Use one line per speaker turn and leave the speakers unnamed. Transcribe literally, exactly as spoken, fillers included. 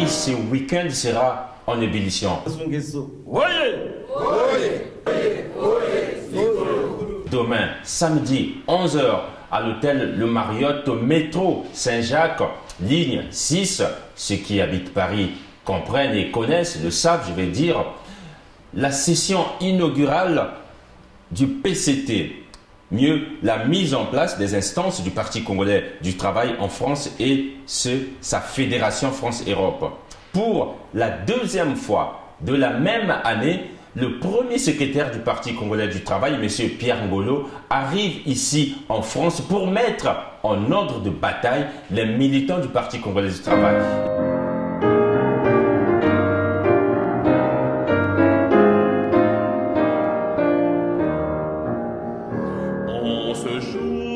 Paris ce week-end sera en ébullition. Demain, samedi, onze heures, à l'hôtel Le Marriott au métro Saint-Jacques, ligne six. Ceux qui habitent Paris comprennent et connaissent, le savent, je vais dire, la session inaugurale du P C T. Mieux, la mise en place des instances du Parti congolais du travail en France et ce, sa fédération France-Europe. Pour la deuxième fois de la même année, le premier secrétaire du Parti congolais du travail, M. Pierre Ngolo, arrive ici en France pour mettre en ordre de bataille les militants du Parti congolais du travail.
En ce jour